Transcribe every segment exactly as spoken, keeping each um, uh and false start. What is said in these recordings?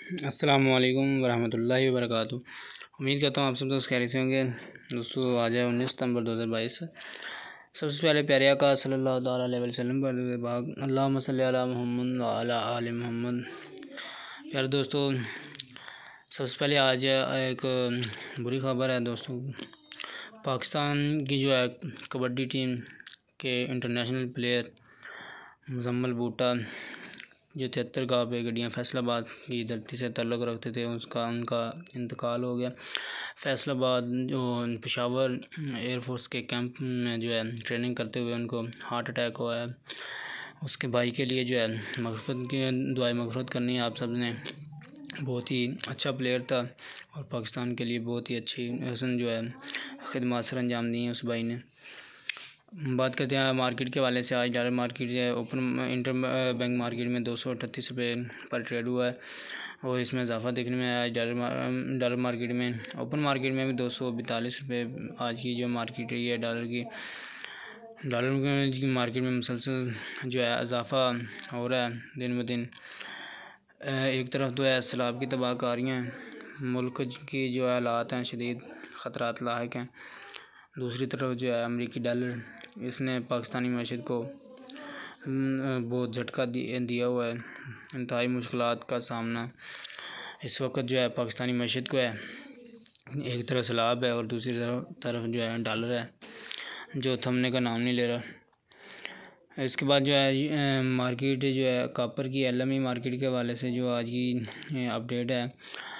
अस्सलामुअलैकुम वरहमतुल्लाहि वबरकातुहू। उम्मीद करता हूँ आप सब दोस्त खैरियत से होंगे। दोस्तों आज है उन्नीस सितंबर दो हज़ार बाईस। सबसे पहले प्यारे आका सल्लल्लाहु ताला अलैहि वसल्लम पर बाग अल्लाहुम्मा सल्ली अला मुहम्मद व अला आलि मुहम्मद। प्यारे दोस्तों, सबसे पहले आज एक बुरी खबर है दोस्तों। पाकिस्तान की जो है कबड्डी टीम के इंटरनेशनल प्लेयर मुजम्मल बूटा जो तिहत्तर गाँव पे गड्डियाँ फैसलाबाद की धरती से ताल्लुक़ रखते थे, उसका उनका इंतकाल हो गया। फैसलाबाद जो पेशावर एयरफोर्स के कैंप में जो है ट्रेनिंग करते हुए उनको हार्ट अटैक हुआ है। उसके भाई के लिए जो है मग़फ़िरत की दुआए मग़फ़िरत करनी है आप सब ने। बहुत ही अच्छा प्लेयर था और पाकिस्तान के लिए बहुत ही अच्छी हसन जो है खिदमत सर अंजाम दी हैं उस भाई ने। बात करते हैं मार्केट के वाले से। आज डॉलर मार्केट जो है ओपन इंटर बैंक मार्केट में दो सौ अड़तीस रुपये पर ट्रेड हुआ है और इसमें इजाफा देखने में आया। आज डॉलर डॉलर मार्केट में ओपन मार्केट में भी दो सौ बैतालीस रुपये आज की जो मार्केट रही है डॉलर की। डॉलर की मार्केट में मुसलसल जो है इजाफा हो रहा है दिन ब दिन। एक तरफ तो है सैलाब की तबाहकारियाँ, मुल्क की जो हालात हैं शदीद ख़तरात लाहिक हैं। दूसरी तरफ जो है अमेरिकी डॉलर, इसने पाकिस्तानी मईशत को बहुत झटका दिया हुआ है। इंतहाई मुश्किलात का सामना इस वक्त जो है पाकिस्तानी मईशत को है। एक तरफ सैलाब है और दूसरी तरफ जो है डॉलर है जो थमने का नाम नहीं ले रहा। इसके बाद जो है मार्केट जो है कॉपर की एल एम ई मार्केट के हवाले से जो आज की अपडेट है,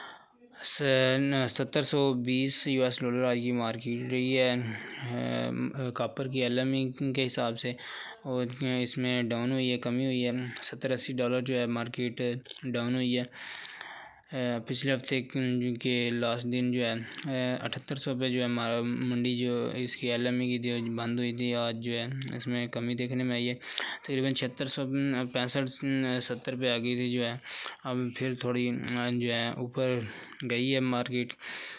सत्तर सौ बीस यू एस डॉलर आज की मार्केट रही है कॉपर की एल एम ई के हिसाब से, और इसमें डाउन हुई है, कमी हुई है। सत्तर अस्सी डॉलर जो है मार्केट डाउन हुई है। पिछले हफ्ते के लास्ट दिन जो है अठहत्तर सौ पे जो है मंडी जो इसकी एल एम ई की जो बंद हुई थी, आज जो है इसमें कमी देखने में आई है। तकरीबन छिहत्तर सौ पैंसठ सत्तर पे आ गई थी जो है, अब फिर थोड़ी जो है ऊपर गई है मार्केट।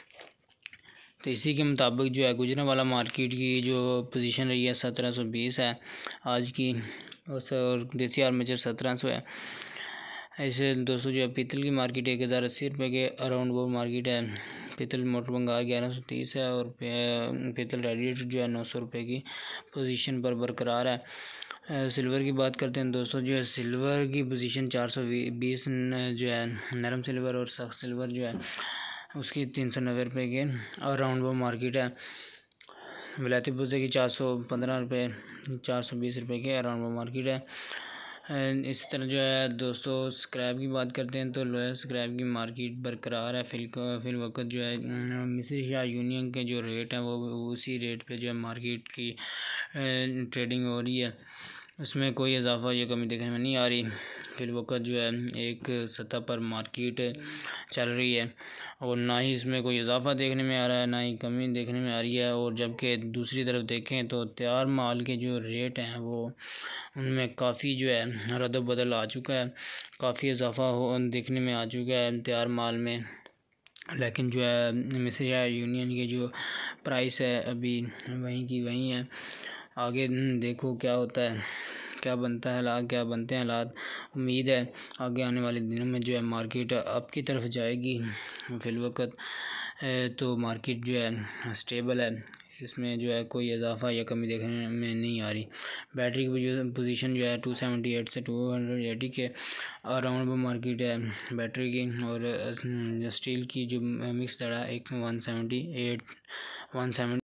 तो इसी के मुताबिक जो है गुजरांवाला मार्केट की जो पोजीशन रही है सत्रह सौ बीस है आज की, और देसी आर्मेचर सत्रह सौ है। ऐसे दोस्तों जो है पीतल की मार्केट एक हज़ार अस्सी रुपये के अराउंड वो मार्केट है। पीतल मोटर बंगाल ग्यारह सौ तीस है और पीतल रेडिएटर जो है नौ सौ रुपये की पोजीशन पर बरकरार है। सिल्वर की बात करते हैं दोस्तों, जो है सिल्वर की पोजीशन चार सौ बीस जो है नरम सिल्वर, और सख्त सिल्वर जो है उसकी तीन सौ नब्बे रुपये के अराउंड वो मार्केट है। विलायती पुर्जे की चार सौ पंद्रह रुपये चार सौ बीस रुपये के अराउंड वो मार्केट है। इसी तरह जो है दोस्तों स्क्रैप की बात करते हैं तो लोअर स्क्रैप की मार्केट बरकरार है। फिल फिल वक्त जो है मिस्री शाह यूनियन के जो रेट हैं वो उसी रेट पे जो है मार्केट की ट्रेडिंग हो रही है, उसमें कोई इजाफा या कमी देखने में नहीं आ रही। फिल वक्त जो है एक सतह पर मार्केट चल रही है और ना ही इसमें कोई इजाफा देखने में आ रहा है ना ही कमी देखने में आ रही है। और जबकि दूसरी तरफ देखें तो तैयार माल के जो रेट हैं वो उनमें काफ़ी जो है रद्द बदल आ चुका है, काफ़ी इजाफा हो देखने में आ चुका है तैयार माल में। लेकिन जो है मिस्री यूनियन की जो प्राइस है अभी वहीं की वहीं है। आगे देखो क्या होता है, क्या बनता है हालात, क्या बनते हैं हालात। उम्मीद है आगे आने वाले दिनों में जो है मार्केट अप की तरफ जाएगी। फिलवक़्त तो मार्केट जो है स्टेबल है, इसमें जो है कोई इजाफा या कमी देखने में नहीं आ रही। बैटरी की पोजीशन जो है टू सेवेंटी एट से टू हंड्रेड एटी के अराउंड वो मार्केट है बैटरी की, और स्टील की जो मिक्स दड़ा एक one seventy eight one seventy